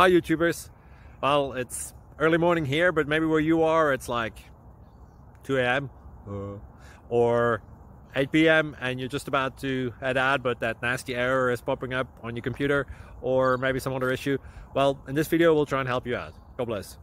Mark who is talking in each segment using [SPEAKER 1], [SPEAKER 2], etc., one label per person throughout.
[SPEAKER 1] Hi YouTubers. Well, it's early morning here, but maybe where you are it's like 2 a.m. or 8 p.m. and you're just about to head out, but that nasty error is popping up on your computer, or maybe some other issue. Well, in this video we'll try and help you out. God bless.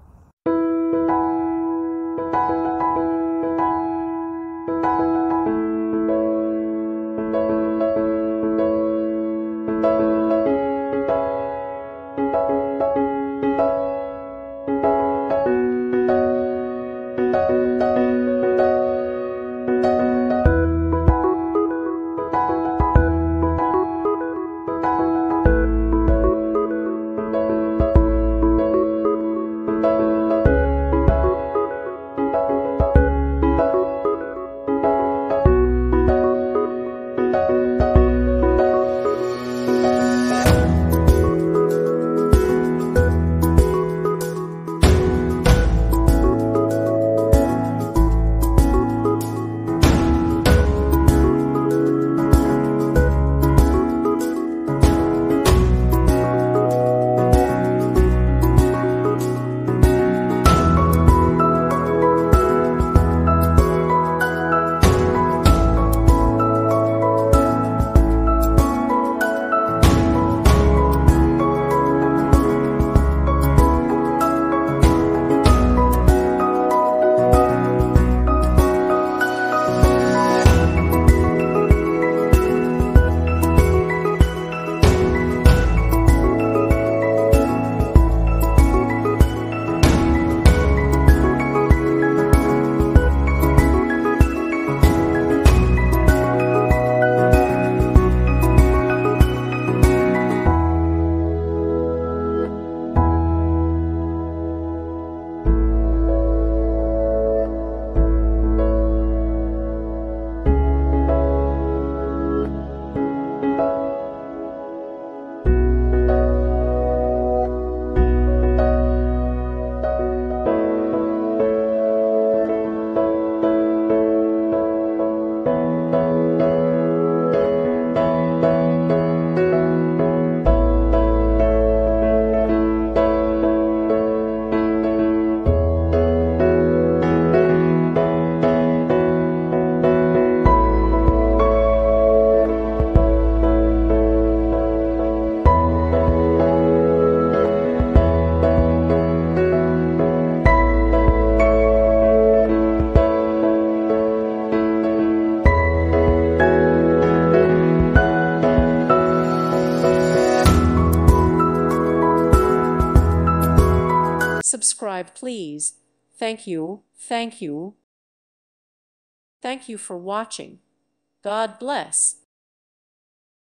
[SPEAKER 2] Subscribe, please. Thank you. Thank you. Thank you for watching. God bless.